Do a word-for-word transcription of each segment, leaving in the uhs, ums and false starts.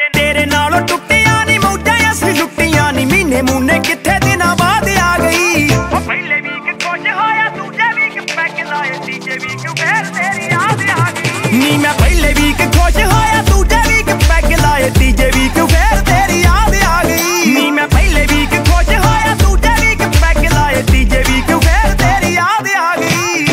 तेरे नालों टुटिया नी मौजा असली लुटिया नी महीने मुन्ने किथे दिना बाद आ गई पहले वीक खुश होया दूजे वीक पैग लाए तीजे वीक फिर तेरी याद आ गई नी मैं पहले वीक खुश होया दूजे वीक पैग लाए तीजे वीक फिर तेरी याद आ गई नी मैं पहले वीक खुश होया दूजे वीक पैग लाए तीजे वीक फिर तेरी याद आ गई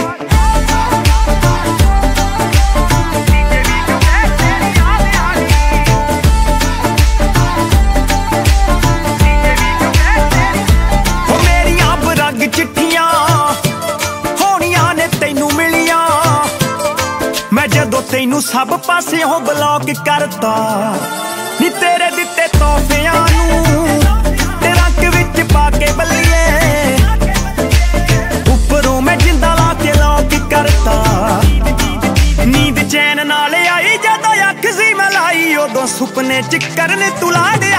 चिट्ठियां होनियां ने तैनू मिलियां मैं जदों तैनू सब पासियों ब्लॉक करता नी तेरे दिते तोहफियां नू ते रंग विच पाके बल्लिए उपरों मैं जिंदा ला के लॉक करता नींद चैन नाल आई जदों अख सी मैं लाई उदों सुपने च करन तू लाड